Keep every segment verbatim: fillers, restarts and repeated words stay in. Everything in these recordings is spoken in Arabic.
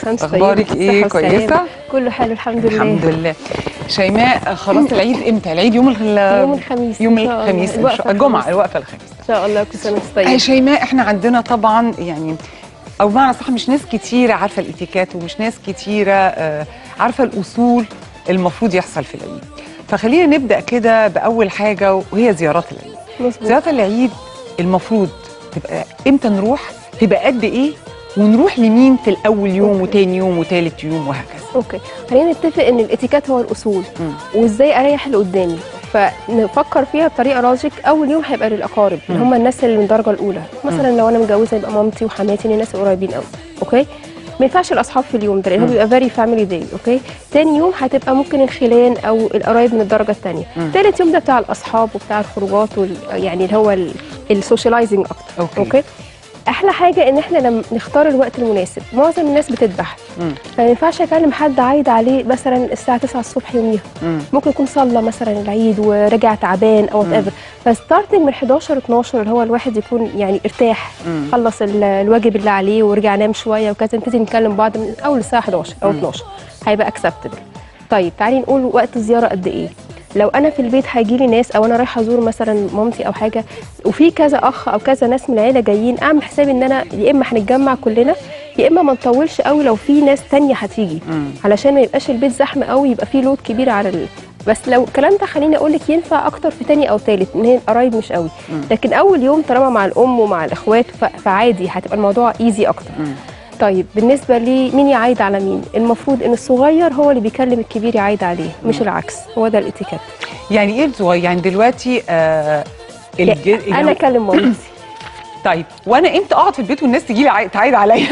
سنه طيبه. اخبارك ايه؟ كويسه؟ كله حلو الحمد لله. الحمد لله. شيماء، خلاص العيد امتى؟ العيد يوم ال... يوم الخميس. يوم الخميس ان شاء الجمعه، الوقفه الخميس ان شاء الله. كل سنه طيبه. يا شيماء، احنا عندنا طبعا يعني او بمعنى صح مش ناس كتيره عارفه الاتيكات، ومش ناس كتيره آه عارفه الاصول المفروض يحصل في العيد. فخلينا نبدا كده باول حاجه وهي زيارات العيد. مزبوط. زيارات العيد المفروض تبقى امتى نروح؟ تبقى قد ايه؟ ونروح لمين في الاول يوم أوكي. وتاني يوم وتالت يوم وهكذا. اوكي، خلينا نتفق ان الاتيكات هو الاصول م. وازاي اريح اللي قدامي، فنفكر فيها بطريقه لوجيك. اول يوم هيبقى للاقارب اللي هم الناس اللي من الدرجه الاولى، مثلا م. لو انا متجوزه يبقى مامتي وحماتي، الناس القريبين قوي. اوكي، ما ينفعش الاصحاب في اليوم ده لان هو بيبقى فيري فاميلي داي. اوكي، تاني يوم هتبقى ممكن الخلان او القرايب من الدرجه الثانيه. تالت يوم ده بتاع الاصحاب وبتاع الخروجات وال... يعني اللي هو السوشيالايزنج اكتر. اوكي, أوكي؟ احلى حاجه ان احنا لما نختار الوقت المناسب. معظم الناس بتذبح، فما ينفعش اكلم حد عايد عليه مثلا الساعه تسعة الصبح يوميها. مم. ممكن يكون صلى مثلا العيد ورجع تعبان او وات ايفر، فستارتنج من حداشر اتناشر اللي هو الواحد يكون يعني ارتاح، مم. خلص الواجب اللي عليه ورجع نام شويه وكذا، نبتدي نتكلم بعض من اول الساعه حداشر او اتناشر، هيبقى اكسبتبل. طيب تعالي نقول وقت الزياره قد ايه. لو انا في البيت هيجي لي ناس او انا رايحه ازور مثلا مامتي او حاجه وفي كذا اخ او كذا ناس من العيله جايين، اعمل حسابي ان انا يا اما هنتجمع كلنا يا اما ما نطولش قوي لو في ناس ثانيه هتيجي، علشان ما يبقاش البيت زحمه قوي، يبقى في لود كبير على ال... بس لو الكلام ده خليني اقول لك ينفع اكتر في ثاني او ثالث ان هي القرايب مش قوي، لكن اول يوم طالما مع الام ومع الاخوات ف... فعادي هتبقى الموضوع ايزي اكتر. طيب بالنسبه لي مين يعايد على مين؟ المفروض ان الصغير هو اللي بيكلم الكبير يعايد عليه، مش العكس. هو ده الاتيكيت. يعني ايه الصغير؟ يعني دلوقتي آه الج... انا اكلم مامتي. طيب وانا امتى اقعد في البيت والناس تجي لي تعايد عليا؟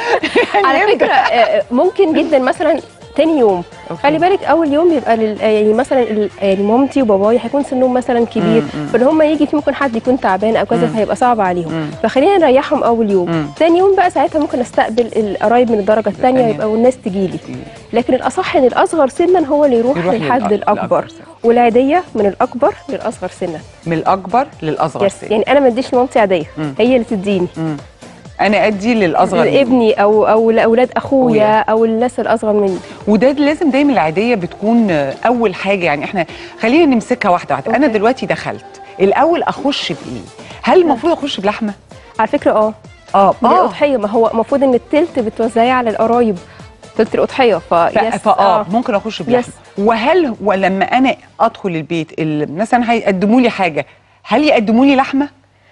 على فكره ممكن جدا مثلا تاني يوم. أوكي. خلي بالك اول يوم بيبقى لل... يعني مثلا يعني مامتي وباباي هيكون سنهم مثلا كبير، فان هم يجي في ممكن حد يكون تعبان او كذا فهيبقى صعب عليهم، مم. فخلينا نريحهم اول يوم. مم. تاني يوم بقى ساعتها ممكن استقبل القرايب من الدرجه الثانيه يبقى والناس تجي لي، لكن الاصح ان الاصغر سنا هو اللي يروح, يروح للحد الاكبر، والعيديه من الاكبر للاصغر سنا. من الاكبر للاصغر سنا. يعني انا ما اديش لمامتي عيديه، هي اللي تديني. مم. انا ادي للاصغر لابني او او لاولاد اخويا او الناس الاصغر مني. وده لازم دايما العيديه بتكون اول حاجه. يعني احنا خلينا نمسكها واحده واحده. انا دلوقتي دخلت الاول اخش بايه؟ هل المفروض اخش بلحمه؟ على فكره اه اه اه الاضحيه، ما هو المفروض ان التلت بتوزعيه على القرايب، تلت الاضحيه. ف فاه ممكن اخش بلحمه. وهل ولما انا ادخل البيت مثلا هيقدموا لي حاجه، هل يقدموا لي لحمه؟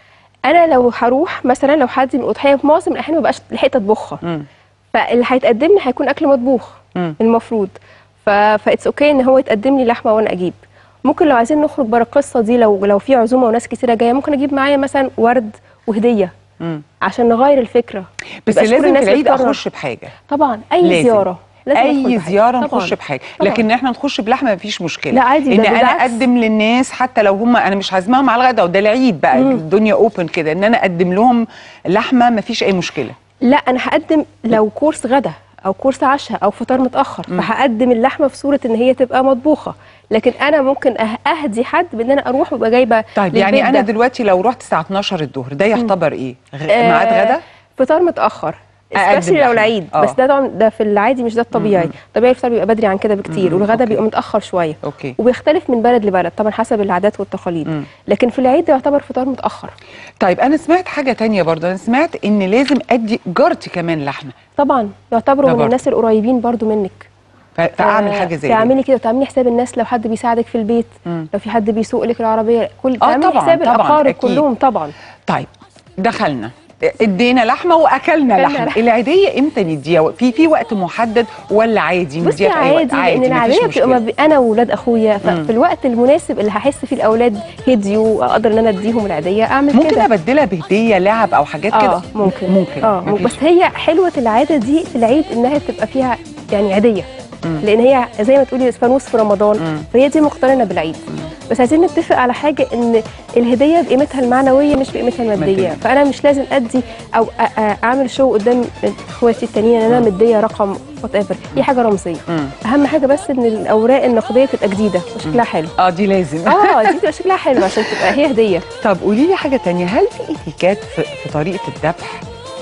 انا لو هروح مثلا لو حد من الاضحيه في معظم الاحيان ما بقاش لحقت اطبخها، فاللي هيتقدم لي هيكون اكل مطبوخ. مم. المفروض ف فاتس اوكي ان هو يتقدم لي لحمه وانا اجيب. ممكن لو عايزين نخرج بره القصه دي، لو لو في عزومه وناس كتيره جايه ممكن اجيب معايا مثلا ورد وهديه. مم. عشان نغير الفكره. بس لازم في العيد اخش بحاجه طبعا. اي لازم. زياره لازم اي زياره نخش بحاجه، طبعًا. لكن احنا نخش بلحمه مفيش مشكله. لا عادي، ان انا اقدم للناس حتى لو هم انا مش عازماهم على الغداء وده العيد بقى، مم. الدنيا اوبن كده، ان انا اقدم لهم لحمه مفيش اي مشكله. لا انا هقدم لو كورس غدا او كورس عشاء او فطار متاخر، مم. فهقدم اللحمه في صوره ان هي تبقى مطبوخه، لكن انا ممكن اهدي حد بان انا اروح وابقى جايبه. طيب يعني انا ده. دلوقتي لو رحت الساعه اتناشر الظهر ده يعتبر ايه؟ ميعاد آه غدا؟ فطار متاخر سبيشالي لو العيد. أوه. بس ده طبعا ده في العادي مش ده الطبيعي. طبيعي الفطار بيبقى بدري عن كده بكتير، والغدا بيبقى متاخر شويه. أوكي. وبيختلف من بلد لبلد طبعا حسب العادات والتقاليد. مم. لكن في العيد ده يعتبر فطار متاخر. طيب انا سمعت حاجه تانية برضه، انا سمعت ان لازم ادي جارتي كمان لحمه. طبعا يعتبروا من الناس القريبين برضه منك، فاعمل حاجه زي دي. تعملي كده وتعملي حساب الناس، لو حد بيساعدك في البيت، مم. لو في حد بيسوق لك العربيه، كل آه تعملي طبعًا حساب الاقارب كلهم طبعا. طيب دخلنا ادينا لحمه واكلنا لحمه، العيديه امتى نديها؟ في في وقت محدد ولا عادي نديها في اي وقت؟ عادي، لان العيديه بتبقى انا واولاد اخويا، ففي الوقت المناسب اللي هحس فيه الاولاد هديوا اقدر ان انا اديهم العيديه اعمل كده. ممكن ابدلها بهديه لعب او حاجات آه كده؟ ممكن ممكن اه ممكن. بس هي حلوه العاده دي في العيد انها تبقى فيها يعني عيديه، مم. لان هي زي ما تقولي فانوس في رمضان، مم. فهي دي مقترنه بالعيد. مم. بس عايزين نتفق على حاجه، ان الهديه بقيمتها المعنويه مش بقيمتها الماديه، فانا مش لازم ادي او اعمل شو قدام اخواتي التانيين ان انا مديه رقم وات ايفر، هي حاجه رمزيه. مم. اهم حاجه بس ان الاوراق النقديه تبقى جديده وشكلها حلو. اه دي لازم. اه دي تبقى شكلها حلو عشان تبقى هي هديه. طب قولي لي حاجه ثانيه، هل في اتيكات في, في طريقه الذبح؟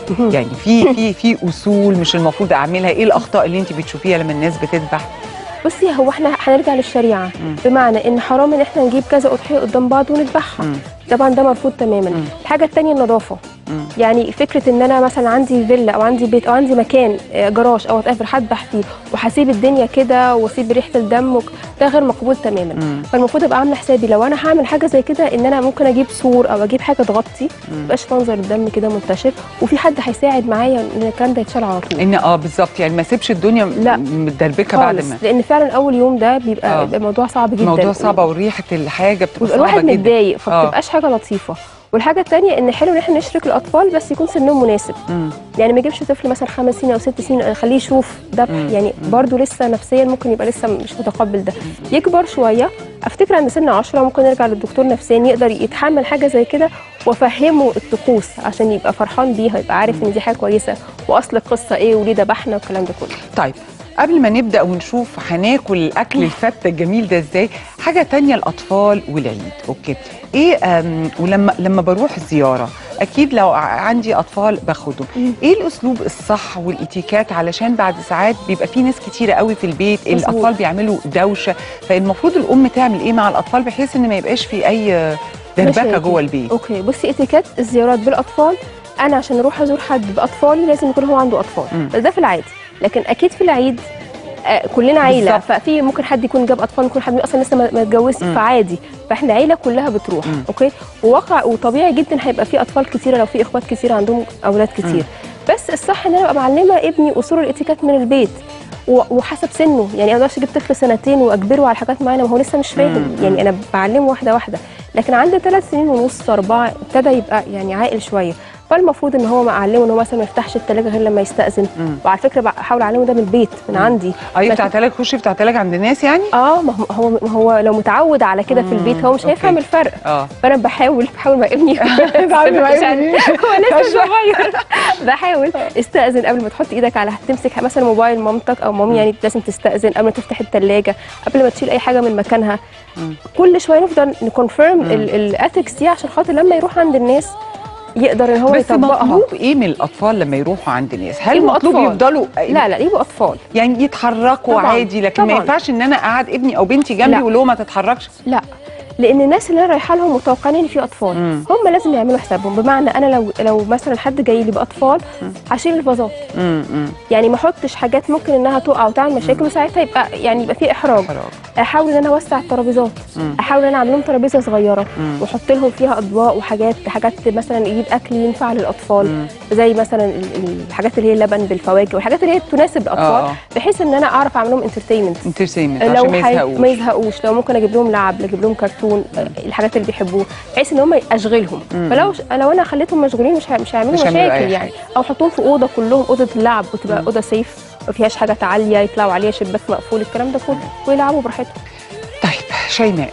يعني في في في اصول مش المفروض اعملها؟ ايه الاخطاء اللي انت بتشوفيها لما الناس بتذبح؟ بصي، هو احنا هنرجع للشريعه، مم. بمعنى ان حرام ان احنا نجيب كذا اضحيه قدام بعض ونذبحها. مم. طبعا ده مرفوض تماما. مم. الحاجه الثانيه النظافه. مم. يعني فكره ان انا مثلا عندي فيلا او عندي بيت او عندي مكان آه، جراج او اتقفل هذبح فيه وهسيب الدنيا كده واسيب ريحه الدم وك- ده غير مقبول تماما. مم. فالمفروض ابقى عامله حسابي لو انا هعمل حاجه زي كده ان انا ممكن اجيب سور او اجيب حاجه تغطي، ما يبقاش منظر الدم كده منتشر، وفي حد هيساعد معايا ان الكلام ده يتشال على طول. ان اه بالظبط، يعني ما سيبش الدنيا لا. متدربكه بعد خالص، ما لان فعلا اول يوم ده بيبقى, آه. بيبقى الموضوع صعب جدا. الموضوع صعب وريحه الحاجه بتبقى ويبقى صعبه الواحد جدا. متضايق، آه. فبتبقاش حاجه لطيفه. والحاجه الثانيه ان حلو ان احنا نشرك الاطفال، بس يكون سنهم مناسب. مم. يعني ما يجيبش طفل مثلا خمس سنين او ست سنين خليه يشوف ذبح، يعني برضه لسه نفسيا ممكن يبقى لسه مش متقبل ده. يكبر شويه، افتكر عند سن عشرة ممكن نرجع للدكتور نفساني يقدر يتحمل حاجه زي كده، وافهمه الطقوس عشان يبقى فرحان بيها، يبقى عارف ان دي حاجه كويسه واصل القصه ايه وليه ذبحنا والكلام ده كله. طيب قبل ما نبدا ونشوف هناكل الاكل الفته الجميل ده ازاي، حاجه تانية الاطفال والعيد. اوكي، ايه أم ولما لما بروح زياره اكيد لو ع- عندي اطفال باخدهم، ايه الاسلوب الصح والاتيكات؟ علشان بعد ساعات بيبقى في ناس كتيره قوي في البيت، مظبوط. الاطفال بيعملوا دوشه، فالمفروض الام تعمل ايه مع الاطفال بحيث ان ما يبقاش في اي دربكه مشاكل. جوه البيت؟ اوكي، بصي، اتيكيت الزيارات بالاطفال، انا عشان اروح ازور حد باطفالي لازم يكون هو عنده اطفال. مم. بس ده في العادي، لكن اكيد في العيد آه كلنا عيله، بالظبط. ففي ممكن حد يكون جاب اطفال، ممكن حد اصلا لسه ما ما اتجوزش، مم. فعادي، فاحنا العيله كلها بتروح. مم. اوكي، وواقع وطبيعي جدا هيبقى في اطفال كتيره لو في اخوات كتير عندهم اولاد كتير. بس الصح ان انا ابقى معلمه ابني اصول الاتيكيت من البيت و- وحسب سنه. يعني انا ما اقدرش اجيب طفل سنتين واجبره على حاجات معينه ما هو لسه مش فاهم، يعني انا بعلمه واحده واحده. لكن عنده ثلاث سنين ونص اربعه ابتدى يبقى يعني عاقل شويه، فالمفروض ان هو اعلمه ان هو مثلا ما يفتحش الثلاجه غير لما يستاذن. مم. وعلى فكره بحاول اعلمه ده من البيت من عندي. اي لكن- بتاع تلاج، خش بتاع تلاج عند الناس يعني. اه ما هو- هو ما هو لو متعود على كده في البيت هو مش هيفهم أوكي. الفرق. اه فانا بحاول بحاول مع ابني بتعملي مع ابني؟ هو لسه صغير. بحاول استاذن قبل ما تحط ايدك على تمسك مثلا موبايل مامتك او مامي، يعني لازم تستاذن قبل ما تفتح الثلاجه، قبل ما تشيل اي حاجه من مكانها. مم. كل شويه نفضل نكونفيرم الاثكس دي عشان خاطر لما يروح عند الناس يقدر ان هو بس يطبقها. مطلوب ايه من الاطفال لما يروحوا عند الناس؟ هل يبقوا مطلوب أطفال. يفضلوا لا لا، يبقوا اطفال. يعني يتحركوا طبعاً. عادي، لكن ما طبعاً. ينفعش ان انا اقعد ابني او بنتي جنبي لا. واقول لهم ما تتحركش؟ لا، لان الناس اللي انا رايحه لهم متوقعين ان في اطفال، مم. هم لازم يعملوا حسابهم. بمعنى انا لو لو مثلا حد جاي لي باطفال هشيل الفازات، امم امم يعني ما احطش حاجات ممكن انها تقع وتعمل مشاكل، وساعتها يبقى يعني يبقى في احراج. حرام. احاول ان انا اوسع الترابيزات، مم. احاول ان انا اعمل لهم ترابيزه صغيره مم. واحط لهم فيها اطباق وحاجات حاجات مثلا يجيب اكل ينفع للاطفال، مم. زي مثلا ال- ال- الحاجات اللي هي اللبن بالفواكه والحاجات اللي هي تناسب الاطفال، آه، آه. بحيث ان انا اعرف اعمل لهم انترتينمنت. انترتينمنت لو عشان ما حي- يزهقوش. ما يزهقوش، لو ممكن اجيب لهم لعب، اجيب لهم كرتون، آه، الحاجات اللي بيحبوها، بحيث ان هم اشغلهم. مم. فلو لو انا خليتهم مشغولين مش ه- مش هيعملوا مش هيعملوا أي مشاكل حاجة. يعني. او احطهم في اوضه كلهم اوضه اللعب، وتبقى اوضه سيف ما فيهاش حاجه عاليه يطلعوا عليها، شباك مقفول، الكلام ده كله، ويلعبوا براحتهم. طيب شيماء،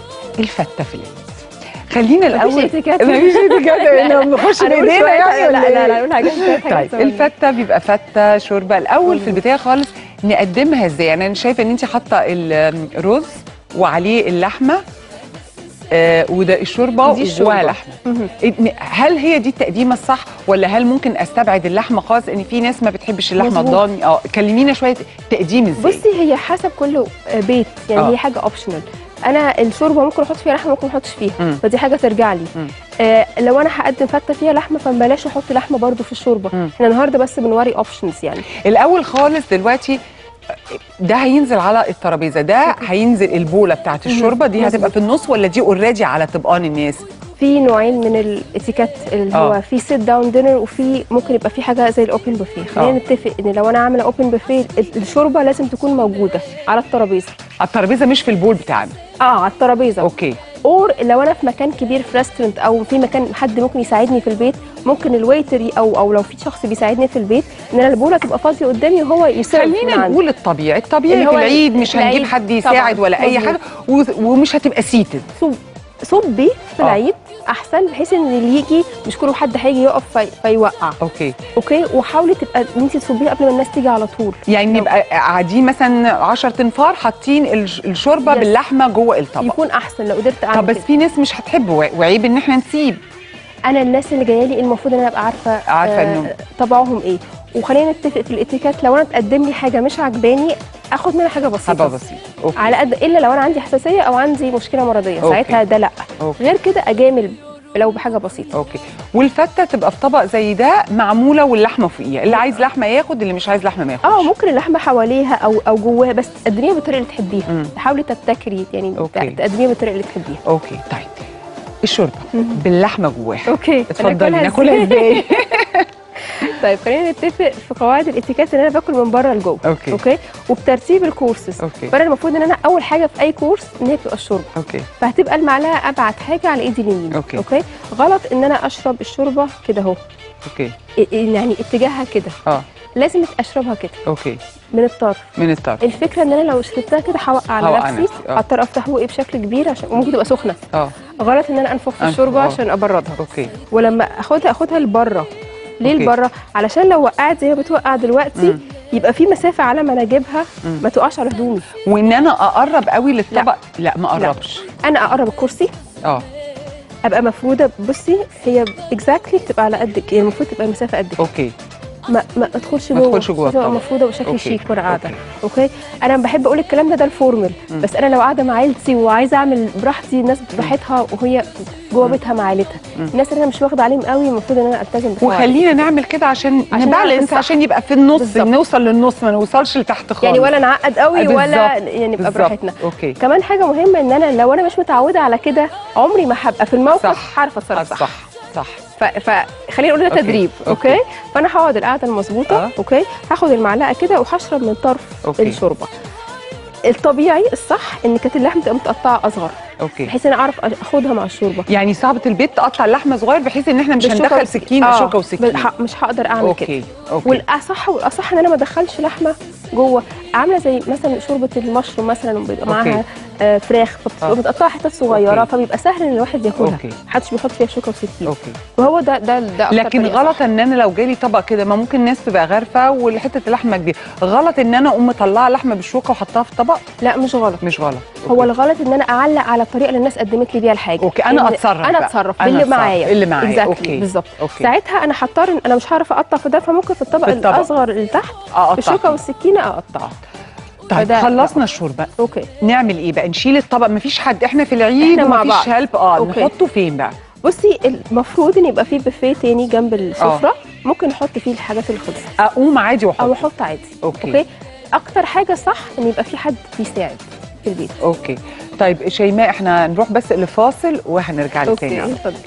الفته في العيد، خلينا الاول مفيش اتيكيت. مفيش اتيكيت انه بنخش هنقول بايدينا شوية- يعني لا ولا لا لا إيه؟ لا نقول حاجات حاجات طيب الفته بيبقى فته شوربه الاول في البدايه خالص، نقدمها ازاي؟ يعني انا شايفه ان انت حاطه الرز وعليه اللحمه، آه وده الشوربه دي الشوربة. ولحمه. مهم. إن- هل هي دي التقديمه الصح، ولا هل ممكن استبعد اللحمه خالص؟ ان في ناس ما بتحبش اللحمه مظبوط. الضاني. اه كلمينا شويه تقديم ازاي. بصي، هي حسب كل بيت، يعني آه. هي حاجه اوبشنال. انا الشوربه ممكن احط فيها لحمه، ممكن ما احطش فيها، مم. فدي حاجه ترجع لي. مم. آه لو انا هقدم فته فيها لحمه فبلاش احط لحمه برده في الشوربه. مم. احنا النهارده بس بنوري اوبشنز يعني. الاول خالص دلوقتي ده هينزل على الترابيزه، ده هينزل البوله بتاعت الشوربه دي مظبوط. هتبقى في النص، ولا دي اوريدي على طبقان الناس؟ في نوعين من الاتيكيت، اللي هو آه. في سيت داون دينر، وفي ممكن يبقى في حاجه زي الاوبن بوفيه. خلينا آه. نتفق ان لو انا عامله اوبن بوفيه الشوربه لازم تكون موجوده على الترابيزه. على الترابيزه مش في البول بتاعنا. اه على الترابيزه. اوكي. اور لو انا في مكان كبير في ريستورنت او في مكان حد ممكن يساعدني في البيت، ممكن الويتر او او لو في شخص بيساعدني في البيت ان انا البوله تبقى فاضيه قدامي وهو يسيرف. خلينا نقول الطبيعي، الطبيعي اللي في هو العيد مش العيد هنجيب حد يساعد طبعاً. ولا اي مظبوط. حاجه، و- ومش هتبقى سيتد. صب صبي في آه. العيد احسن، بحيث ان اللي يجي مش كل حد هيجي يقف في فيوقع. اوكي. اوكي، وحاولي تبقى ان انت تصبيه قبل ما الناس تيجي على طول. يعني نبقى قاعدين مثلا عشرة تنفار حاطين الش- الشوربه Yes. باللحمه جوه الطبق. يكون احسن لو قدرت اعمل طب بس كده. في ناس مش هتحب، وع- وعيب ان احنا نسيب. انا الناس اللي جايه لي المفروض ان انا ابقى عارفه عارفه انه آه طبعهم ايه. وخلينا نتفق في الاتيكيت، لو انا تقدم لي حاجه مش عجباني اخد منها حاجه بسيطه حاجه بسيطه أوكي. على قد، الا لو انا عندي حساسيه او عندي مشكله مرضيه أوكي. ساعتها ده لا. أوكي. غير كده اجامل لو بحاجه بسيطه. اوكي. والفته تبقى في طبق زي ده معموله واللحمه فوقيها، اللي عايز لحمه ياخد، اللي مش عايز لحمه ما ياخدش. اه ممكن اللحمه حواليها او او جواها، بس تقدميها بالطريقه اللي تحبيها. حاولي تبتكري يعني أوكي. تقدميها بالطريقه اللي تحبيها. اوكي. طيب الشوربه باللحمه جواها، اوكي اتفضلي ناكلها ازاي؟ طيب خلينا نتفق في قواعد الاتيكيت ان انا باكل من بره لجوه. اوكي اوكي وبترتيب الكورسز. اوكي. فانا المفروض ان انا اول حاجه في اي كورس ان هي بتبقى الشوربه. اوكي. فهتبقى المعلقه ابعد حاجه على ايدي اليمين. اوكي. اوكي غلط ان انا اشرب الشوربه كده اهو. اوكي. يعني اتجاهها كده. اه لازم اشربها كده. اوكي. من الطرف. من الطرف. الفكره ان انا لو شربتها كده هوقع على هوقع نفسي، نفسي. آه. هضطر افتح بقي بشكل كبير عشان ممكن تبقى سخنه. اه غلط ان انا انفخ في أنفخ، الشوربه آه. عشان ابردها. اوكي. ولما اخدها اخدها لبره. ليه أوكي. لبره؟ علشان لو وقعت زي ما بتوقع دلوقتي مم. يبقى في مسافه على ما انا اجيبها مم. ما تقعش على هدومي. وان انا اقرب قوي للطبق؟ لا, لا ما لا. اقربش. انا اقرب الكرسي، اه ابقى مفروده. بصي هي اكزاكتلي بتبقى على قدك، يعني المفروض تبقى المسافه قدك. اوكي. ما ما ادخلش ما جوه، ادخلش جوه تبقى الطبق. مفروده بشكل أوكي. شيك وانا قاعده. أوكي. اوكي انا بحب اقول الكلام ده ده الفورمال. مم. بس انا لو قاعده مع عيلتي وعايزه اعمل براحتي، الناس براحتها وهي جوه بيتها مع عيلتها. مم. الناس اللي انا مش واخده عليهم قوي المفروض ان انا التزم بقواعد. وخلينا نعمل كده عشان, عشان نبالانس، نعرف عشان يبقى في النص. بالزبط. نوصل للنص ما نوصلش لتحت خالص، يعني ولا نعقد قوي بالزبط. ولا يعني نبقى بالزبط. براحتنا. اوكي. كمان حاجه مهمه ان انا لو انا مش متعوده على كده عمري ما هبقى في الموقف عارفه اتصرف صح. صح صح. فخلينا نقول ده أوكي. تدريب. أوكي. اوكي فانا هقعد القعده المظبوطه. آه. اوكي هاخد المعلقه كده وهشرب من طرف أوكي. الشوربه. الطبيعي الصح ان كانت اللحمه تبقى متقطعه اصغر، اوكي، بحيث ان انا اعرف اخدها مع الشوربه. يعني صعبه البيت تقطع اللحمه صغير بحيث ان احنا مش بالشوكة هندخل وس- سكين آه. شوكه وسكين. بالح- مش هقدر اعمل اوكي كده. اوكي. والاصح والاصح ان انا ما ادخلش لحمه جوه، عامله زي مثلا شوربه المشروم مثلا بيبقى معاها آه فراخ، فبتبقى آه. متقطعه حتت صغيره، أوكي. فبيبقى سهل ان الواحد ياكلها. أوكي. محدش بيحط فيها شوكه وسكين. اوكي. وهو ده ده ده أكتر لكن طريقة غلط صح. ان انا لو جالي طبق كده، ما ممكن الناس تبقى غارفه وحته اللحمه كبيره، غلط ان انا اقوم مطلعه لحمه بالشوكه وحطها في طبق؟ لا مش غلط. مش غلط. هو أوكي. الغلط ان انا اعلق على الطريقه اللي الناس قدمت لي بيها الحاجه. اوكي انا إن اتصرف انا بقى. اتصرف أنا باللي أتصرف. معايا اللي معايا. exactly. اوكي بالظبط. أوكي. ساعتها انا هضطر ان انا مش هعرف اقطع في ده، فممكن في الطبق, في الطبق. الاصغر اللي تحت أقطع بالشوكه فيه. والسكينه اقطعه. طيب فده- خلصنا الشوربه، اوكي نعمل ايه بقى؟ نشيل الطبق، مفيش حد، احنا في العيد إحنا مع ومفيش بعض. هلب، اه أوكي. نحطه فين بقى؟ بصي المفروض ان يبقى فيه بوفيه تاني جنب السفره، ممكن نحط فيه الحاجات اللي خلصت اقوم عادي واحط؟ او احط عادي. أوكي. اوكي اكتر حاجه صح ان يبقى في حد بيساعد في البيت. اوكي. طيب شيماء احنا نروح بس لفاصل وهنرجع لك تاني. اوكي اتفضل.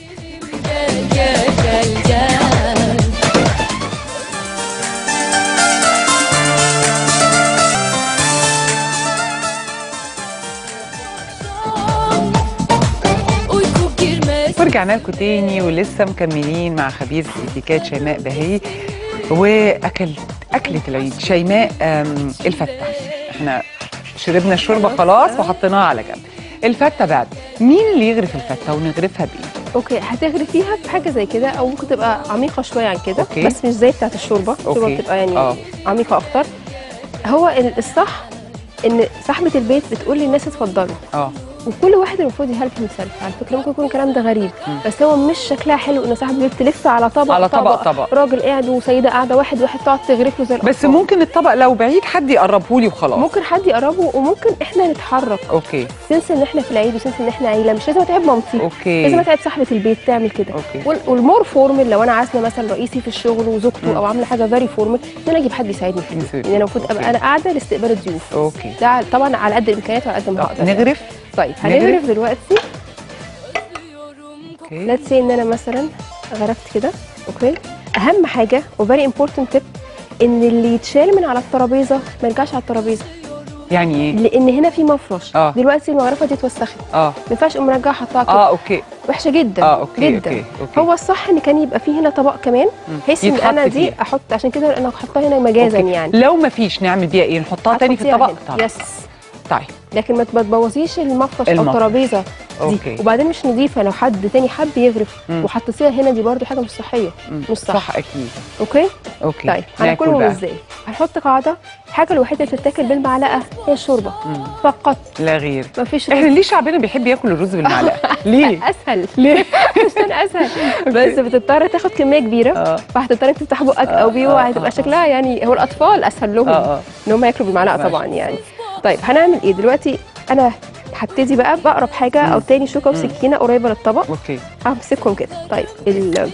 ورجعنا لكم تاني ولسه مكملين مع خبير الاتيكيت شيماء بهي واكل اكله العيد. شيماء أم، الفته، احنا شربنا الشوربه خلاص وحطيناها على جنب. الفته بعد، مين اللي يغرف الفته ونغرفها بايه؟ اوكي هتغرفيها بحاجه زي كده او ممكن تبقى عميقه شويه عن كده. أوكي. بس مش زي بتاعه الشوربه. الشوربه أوكي. بتبقى يعني آه. عميقه اكتر. هو ال- الصح ان صاحبه البيت بتقول للناس اتفضلوا، اه وكل واحد المفروض يهلب himself. على فكره ممكن يكون الكلام ده غريب، مم. بس هو مش شكلها حلو ان صاحب البيت تلف على طبق على طبق طبق. راجل قاعد وسيده قاعده، واحد واحد تقعد تغرف له زي بس الأطفال. ممكن الطبق لو بعيد حد يقربه لي وخلاص. ممكن حد يقربه، وممكن احنا نتحرك. اوكي سنس ان احنا في العيد وسنس ان احنا عيله، مش لازم اتعب مامتي، اوكي لازم اتعب صاحبه البيت تعمل كده. اوكي وال- والمور فورمال لو انا عازمه مثلا رئيسي في الشغل وزوجته مم. او عامله حاجه فيري فورمال، ان انا اجيب حد يساعدني فيه. يساعدني. يعني انا المفروض ابقى أوكي. انا قاعده لاستقبال الضيوف. اوكي. ده طبعا على قد الامكانيات وعلى قد ما طب هقدر. نغرف. طيب نغرف؟ هنغرف دلوقتي. اوكي ليتس سي ان انا مثلا غرفت كده. اوكي اهم حاجه وفيري امبورتنت تيب ان اللي يتشال من على الترابيزه ما يرجعش على الترابيزه، يعني ايه؟ لان هنا في مفرش. آه. دلوقتي المغرفه دي اتوسخت، اه ما ينفعش اقوم مرجعها احطها كده. اه اوكي وحشه جدا. اه اوكي جدا. اوكي اوكي. هو الصح ان كان يبقى فيه هنا طبق كمان، مم. بحيث ان يتحط انا دي فيه. احط، عشان كده انا هحطها هنا مجازا أوكي. يعني. لو ما فيش نعمل بيها ايه؟ نحطها تاني في هتحطيها الطبق؟ هنا. طبعا. يس. طيب لكن ما تبوظيش المفرش او المفرش. الترابيزه دي. أوكي. وبعدين مش نظيفه، لو حد تاني حب يغرف وحطيتيها هنا دي برضو حاجه مش صحيه، مش صح. صح اكيد. اوكي اوكي. طيب هناكلهم ازاي؟ هنحط قاعده، الحاجه الوحيده اللي بتتاكل بالمعلقه هي الشوربه فقط لا غير. مفيش احنا ليه شعبنا بيحب ياكل الرز بالمعلقه؟ ليه؟ اسهل ليه؟ عشان اسهل بس بتضطر تاخد كميه كبيره اه فهتضطر تفتح بقك او بيه وهتبقى شكلها يعني هو الاطفال اسهل لهم اه ان هم ياكلوا بالمعلقه طبعا يعني. طيب هنعمل ايه دلوقتي؟ انا هبتدي بقى باقرب حاجه او تاني شوكه وسكينه قريبه للطبق. اوكي. همسكهم كده. طيب ال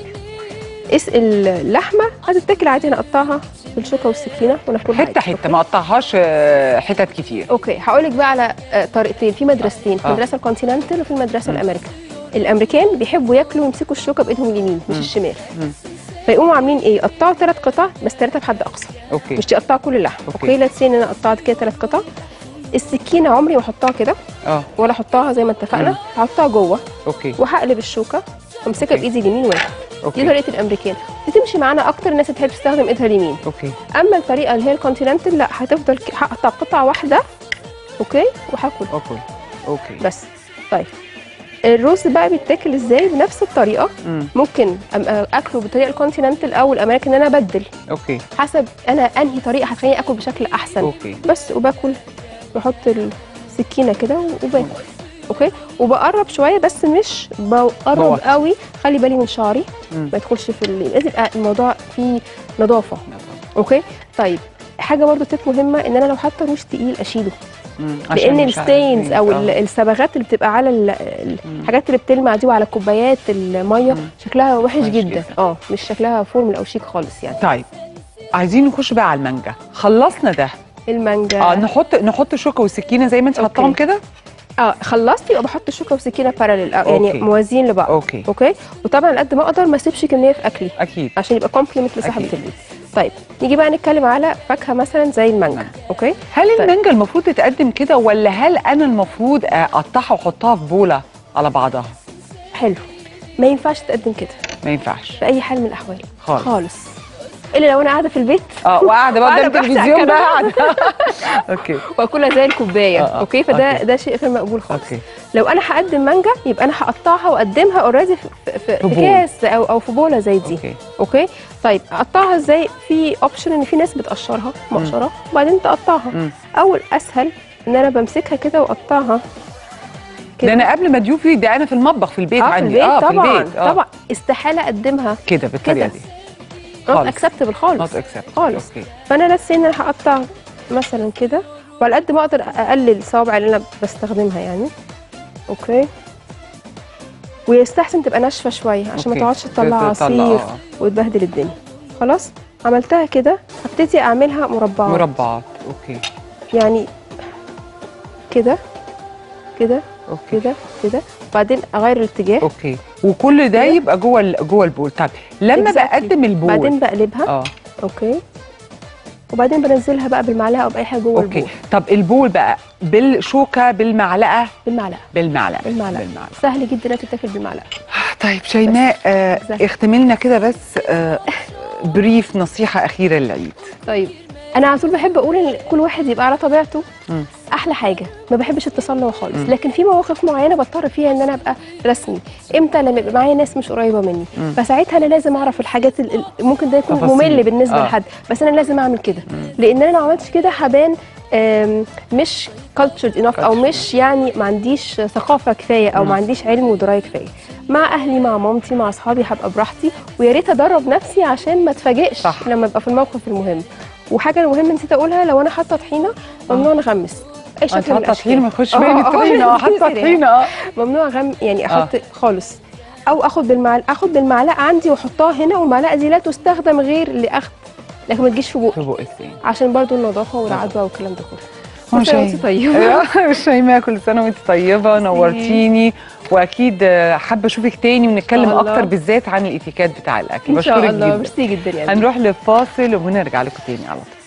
اس اللحمه هتتاكل عادي، انا اقطعها بالشوكه والسكينه وناكلها حته حته، ما اقطعهاش آه، حتت كتير. اوكي هقول لك بقى على آه، طريقتين، في مدرستين، في آه. المدرسه الكونتيننتال وفي المدرسه الامريكان. الامريكان بيحبوا ياكلوا ويمسكوا الشوكه بايدهم اليمين مش مم. الشمال. مم. فيقوموا عاملين ايه؟ يقطعوا ثلاث قطع بس ثلاثه بحد اقصى. اوكي. مش يقطعوا كل اللحم. أوكي. اوكي ليتس سي ان انا قطعت كده ثلاث قطع. السكينه عمري ما احطها كده اه ولا احطها زي ما اتفقنا، هحطها جوه اوكي. وهقلب الشوكه وامسكها أوكي. بايدي اليمين واكل. اوكي. دي طريقه الامريكان، بتمشي معانا اكتر، الناس اللي بتحب تستخدم ايدها اليمين. اوكي. اما الطريقه اللي هي الكونتيننتال لا، هتفضل ك- هقطع قطعه واحده اوكي وهاكل اوكي. اوكي. بس. طيب الرز بقى بيتاكل ازاي؟ بنفس الطريقه. مم. ممكن أم- اكله بالطريقه الكونتيننتال او الامريكان، ان انا ابدل اوكي. حسب انا انهي طريقه هتخليني اكل بشكل احسن. اوكي. بس وباكل، بحط السكينه كده وباكل. اوكي وبقرب شويه بس مش بقرب بوقت. قوي، خلي بالي من شعري مم. ما يدخلش في ال- لازم يبقى الموضوع فيه نظافه. اوكي طيب حاجه برضو تip مهمه، ان انا لو حاطه روش تقيل اشيله، مم. عشان لان مش عارف الستينز إيه. او آه. ال- الصبغات اللي بتبقى على ال- ال- الحاجات اللي بتلمع دي وعلى كوبايات الميه مم. شكلها وحش وحش جدا. جدا. اه مش شكلها فورمال او شيك خالص يعني. طيب عايزين نخش بقى على المانجا. خلصنا ده. المانجا اه نحط نحط الشوكه والسكينه زي ما انت أوكي. حطاهم كده. اه خلصت يبقى بحط الشوكه والسكينه باراليل يعني أوكي. موازيين لبعض. اوكي. اوكي وطبعا قد ما اقدر ما اسيبش كميه في اكلي اكيد. عشان يبقى كومبلمنت لصاحبه أكيد. البيت. طيب نيجي بقى نتكلم على فاكهه مثلا زي المانجا. مانجا. اوكي هل طيب. المانجا المفروض تتقدم كده ولا هل انا المفروض اقطعها واحطها في بوله على بعضها؟ حلو، ما ينفعش تقدم كده ما ينفعش باي حال من الاحوال خالص. خالص، الا لو انا قاعده في البيت اه وقاعده بقى قدام وقاعدة براحتي التلفزيون على بقى الكنبة. قاعده. اوكي. واكلها زي الكوبايه. آه، آه. اوكي فده أوكي. ده شيء غير مقبول خالص. اوكي. لو انا هقدم مانجا يبقى انا هقطعها واقدمها اوريدي في, في, في, في بول. كاس او او في بوله زي دي. اوكي. اوكي طيب اقطعها ازاي؟ في اوبشن ان في ناس بتقشرها مقشره وبعدين تقطعها. مم. او الاسهل ان انا بمسكها كده واقطعها ده انا قبل ما ضيوفي ده انا في المطبخ في البيت اه في عندي. البيت اه طبعا في البيت اه طبعا استحاله اقدمها كده بالطريقه كده. دي نوت خالص. اكسبتبل خالص نوت اكسبت خالص. اوكي. فانا لسه ان انا هقطع مثلا كده وعلى قد ما اقدر اقلل الصوابع اللي انا بستخدمها يعني. اوكي ويستحسن تبقى ناشفه شويه عشان ما أوكي. تقعدش تطلع تطلع، عصير آه. وتبهدل الدنيا. خلاص عملتها كده هبتدي اعملها مربعات. مربعات. اوكي. يعني كده كده اوكي. كده كده وبعدين اغير الاتجاه. اوكي وكل ده كده. يبقى جوه ال- جوه البول. طب لما Exactly. بقدم البول بعدين بقلبها. اه اوكي وبعدين بنزلها بقى بالمعلقه او باي حاجه جوه اوكي. البول. طب البول بقى بالشوكه بالمعلقه؟ بالمعلقه بالمعلقه بالمعلقه بالمعلقه. سهل جدا انها تتاكل بالمعلقه. طيب شيماء آه زي. اختمي لنا كده بس آه بريف نصيحه اخيره للعيد. طيب انا على طول بحب اقول ان كل واحد يبقى على طبيعته. مم. احلى حاجه، ما بحبش التصنع خالص. مم. لكن في مواقف معينه بضطر فيها ان انا ابقى رسمي. امتى؟ لما يبقى معايا ناس مش قريبه مني. مم. فساعتها انا لازم اعرف الحاجات ال- ال- ممكن ده يكون تفاصيل. ممل بالنسبه آه. لحد، بس انا لازم اعمل كده. مم. لان انا لو ما عملتش كده هبان آم، مش cultured enough او Cultured. مش يعني ما عنديش ثقافه كفايه او مم. ما عنديش علم ودرايه كفايه. مع اهلي مع مامتي مع اصحابي هبقى براحتي، ويا ريت ادرب نفسي عشان ما اتفاجئش صح. لما ابقى في الموقف المهم. وحاجه مهمه نسيت اقولها، لو انا حاطه طحينه ممنوع نغمس اي شكل انت من حاطه الاشكال. طحينه ما يخش آه، بالي آه، طحينه اه حاطه كده. طحينه اه ممنوع غم يعني احط خالص، او اخد بالمعلقه اخد بالمعلقه عندي واحطها هنا، والمعلقه دي لا تستخدم غير لاخذ، لكن ما تجيش في بقي في بق الثاني عشان برضو النظافه والعدوى والكلام ده كله. هو كل سنة وانت طيبه. طيبه. شيماء كل سنه وانت طيبه، نورتيني، واكيد آه، حابه اشوفك تاني ونتكلم إن شاء الله. اكتر بالذات عن الاتيكيت بتاع الاكل. ان شاء بشكرك الله جدا. ميرسي جدا يعني. هنروح لفاصل ونرجع لكم تاني على طول.